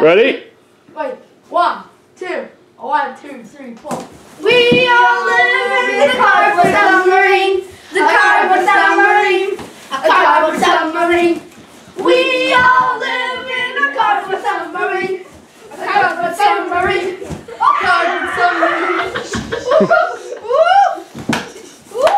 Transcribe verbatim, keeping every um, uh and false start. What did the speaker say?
Ready? Wait. One, two, one, two, three, four. We all live in the cardboard submarine. The cardboard submarine. A cardboard submarine.